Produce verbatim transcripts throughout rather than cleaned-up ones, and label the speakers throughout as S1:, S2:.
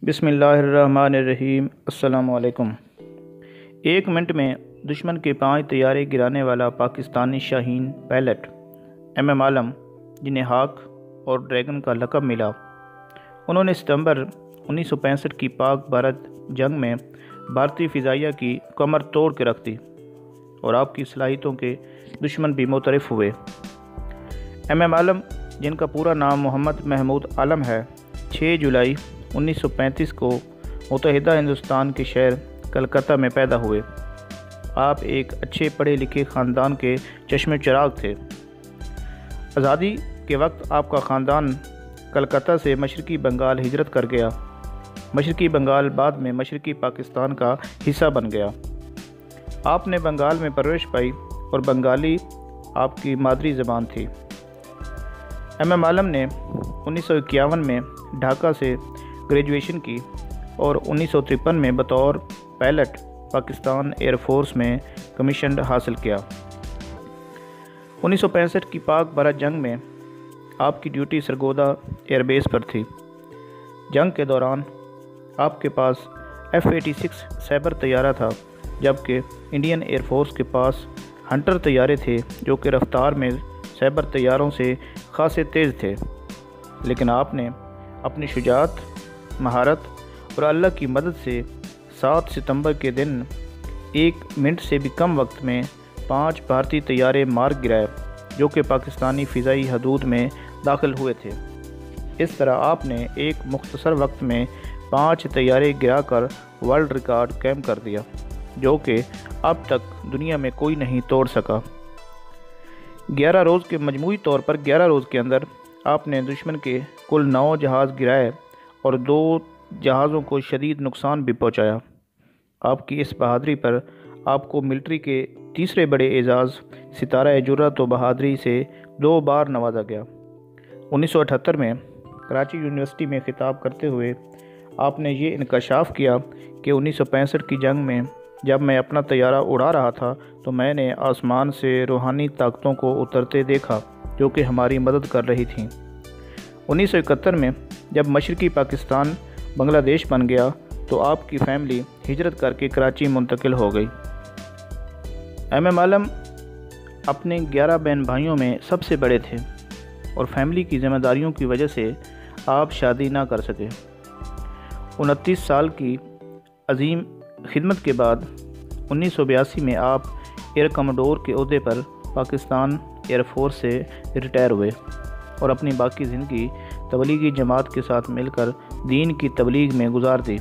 S1: بسم اللہ الرحمن الرحیم۔ السلام علیکم۔ ایک منٹ میں دشمن کے پانچ طیارے گرانے والا پاکستانی شاہین پائلٹ ایم ایم عالم، جنہیں ہاک اور ڈریگن کا لقب ملا، انہوں نے ستمبر انیس سو پینسٹھ کی پاک بھارت جنگ میں بھارتی فضائیہ کی کمر توڑ کے رکھ دی اور آپ کی صلاحیتوں کے دشمن بھی متعارف ہوئے۔ ایم ایم عالم، جن کا پورا نام محمد محمود عالم ہے، چھ جولائی انیس سو پینتیس کو متحدہ ہندوستان کے شہر کلکتہ میں پیدا ہوئے۔ آپ ایک اچھے پڑھے لکھے خاندان کے چشم چراغ تھے۔ آزادی کے وقت آپ کا خاندان کلکتہ سے مشرقی بنگال ہجرت کر گیا۔ مشرقی بنگال بعد میں مشرقی پاکستان کا حصہ بن گیا۔ آپ نے بنگال میں پرورش پائی اور بنگالی آپ کی مادری زبان تھی۔ ایم ایم عالم نے انیس سو اکیاون میں ڈھاکہ سے گریجویشن کی اور انیس سو ترپن میں بطور پائلٹ پاکستان ایئر فورس میں کمیشن حاصل کیا۔ انیس سو پینسٹھ کی پاک بھارت جنگ میں آپ کی ڈیوٹی سرگودا ایئر بیس پر تھی۔ جنگ کے دوران آپ کے پاس ایف ایٹی سکس سیبر طیارہ تھا، جبکہ انڈین ایئر فورس کے پاس ہنٹر طیارے تھے جو کہ رفتار میں سیبر طیاروں سے خاصے تیز تھے، لیکن آپ نے اپنی شجاعت، مہارت اور اللہ کی مدد سے سات ستمبر کے دن ایک منٹ سے بھی کم وقت میں پانچ بھارتی طیارے مار گرائے جو کہ پاکستانی فضائی حدود میں داخل ہوئے تھے۔ اس طرح آپ نے ایک مختصر وقت میں پانچ طیارے گرا کر ورلڈ ریکارڈ قائم کر دیا، جو کہ اب تک دنیا میں کوئی نہیں توڑ سکا۔ گیارہ روز کے مجموعی طور پر گیارہ روز کے اندر آپ نے دشمن کے کل نو جہاز گرائے اور دو جہازوں کو شدید نقصان بھی پہنچایا۔ آپ کی اس بہادری پر آپ کو ملٹری کے تیسرے بڑے اعزاز ستارہ جرأت و بہادری سے دو بار نوازا گیا۔ انیس سو اٹھہتر میں کراچی یونیورسٹی میں خطاب کرتے ہوئے آپ نے یہ انکشاف کیا کہ انیس سو پینسٹھ کی جنگ میں جب میں اپنا طیارہ اڑا رہا تھا تو میں نے آسمان سے روحانی طاقتوں کو اترتے دیکھا جو کہ ہماری مدد کر رہی تھیں۔ انیس سو اکہتر میں جب مشرقی پاکستان بنگلہ دیش بن گیا تو آپ کی فیملی ہجرت کر کے کراچی منتقل ہو گئی۔ ایم ایم عالم اپنے گیارہ بہن بھائیوں میں سب سے بڑے تھے اور فیملی کی ذمہ داریوں کی وجہ سے آپ شادی نہ کر سکے۔ انتیس سال کی عظیم خدمت کے بعد انیس سو بیاسی میں آپ ایئر کموڈور کے عہدے پر پاکستان ایئر فورس سے ریٹائر ہوئے اور اپنی باقی زندگی تبلیغی جماعت کے ساتھ مل کر دین کی تبلیغ میں گزار دی۔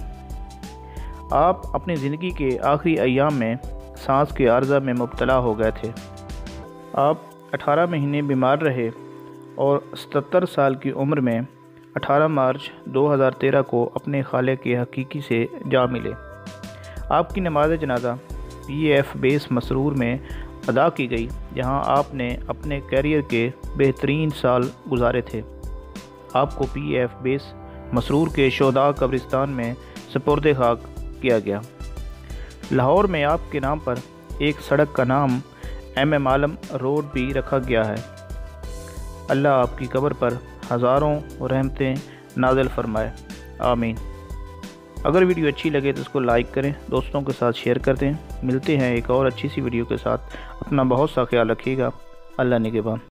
S1: آپ اپنی زندگی کے آخری ایام میں سانس کے عارضہ میں مبتلا ہو گئے تھے۔ آپ اٹھارہ مہینے بیمار رہے اور ستتر سال کی عمر میں اٹھارہ مارچ دو ہزار تیرہ کو اپنے خالق کے حقیقی سے جا ملے۔ آپ کی نماز جنازہ پی اے ایف بیس مسرور میں ادا کی گئی، جہاں آپ نے اپنے کیریئر کے بہترین سال گزارے تھے۔ آپ کو پی اے ایف بیس مسرور کے شہداء قبرستان میں سپرد خاک کیا گیا۔ لاہور میں آپ کے نام پر ایک سڑک کا نام ایم ایم عالم روڈ بھی رکھا گیا ہے۔ اللہ آپ کی قبر پر ہزاروں رحمتیں نازل فرمائے، آمین۔ اگر ویڈیو اچھی لگے تو اس کو لائک کریں، دوستوں کے ساتھ شیئر کر دیں۔ ملتے ہیں ایک اور اچھی سی ویڈیو کے ساتھ۔ اپنا بہت سا خیال رکھیے گا۔ اللہ نگہبان۔